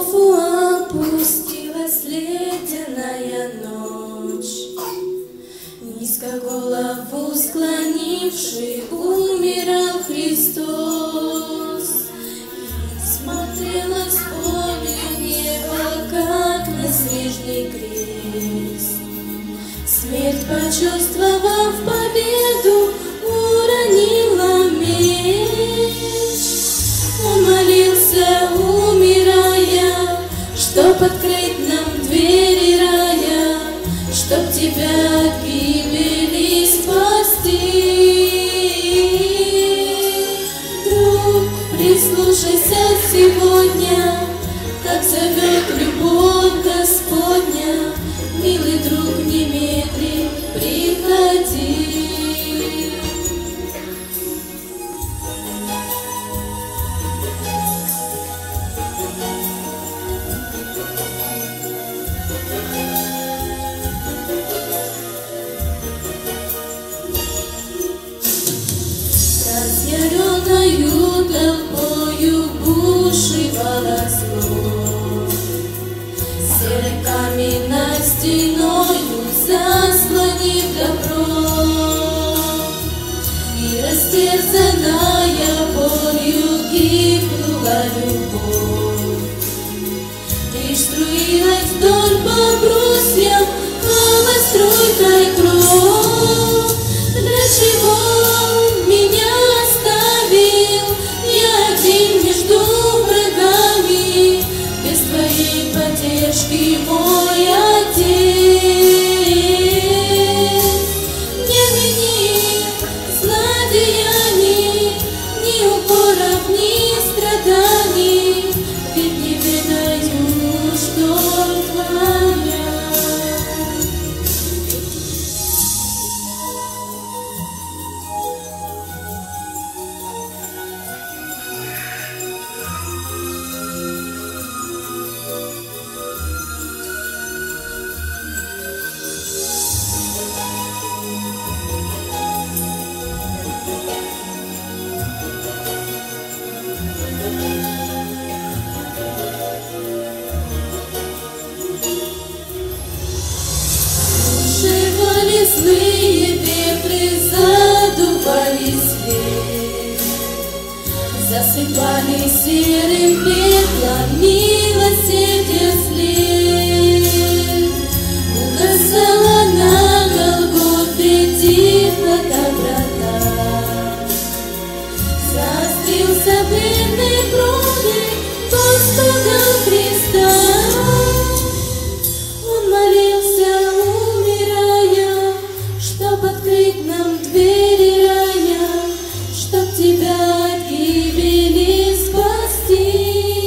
Офу опустилась ледяная ночь. Низко голову склонивший умирал Христос. Смотрела с болью небо, как на снежный крест. Смерть, почувствовав победу, уронила меч. Он молился, умирая, чтоб открыть нам двери рая, чтоб тебя от гибели спасти. Друг, прислушайся сегодня, как зовет любовь Господня. Милый друг, немедли приходи. Разъяренною толпою бушевало зло, серой каменной стеною заслонив добро, и растерзанная болью гибнула любовь. Лишь струилась вдоль по брусьям алой струйкой кровь. Для чего меня оставил я один между врагами, без твоей поддержки, мой Отец? Не вини злодеяний, ни укоров, ни страданий, ведь не ведаю, что твоя. Злые ветры задували свет, засыпали серым пеплом милосердия след. Угасала на Голгофе тихо доброта, заострился верный крови Господа Христа. Он молился, умирая, чтоб открыть нам двери рая, чтоб тебя от гибели спасти.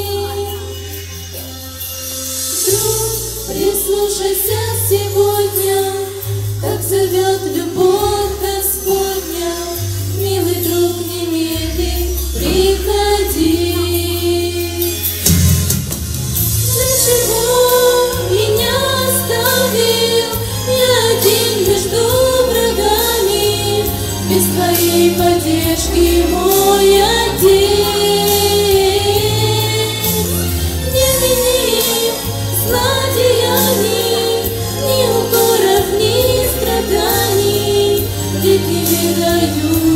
Друг, прислушайся сегодня, как зовет любовь Господня. Милый друг, немедли приходи. Для чего меня оставил я один между врагами, без твоей поддержки, мой Отец? Не вини злодеяний, ни укоров, ни страданий, ведь не ведаю,